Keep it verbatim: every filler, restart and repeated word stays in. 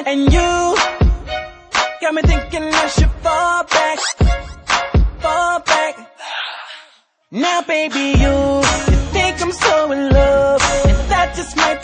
And you got me thinking I should fall back, fall back. Now baby, you, you think I'm so in love, and that just might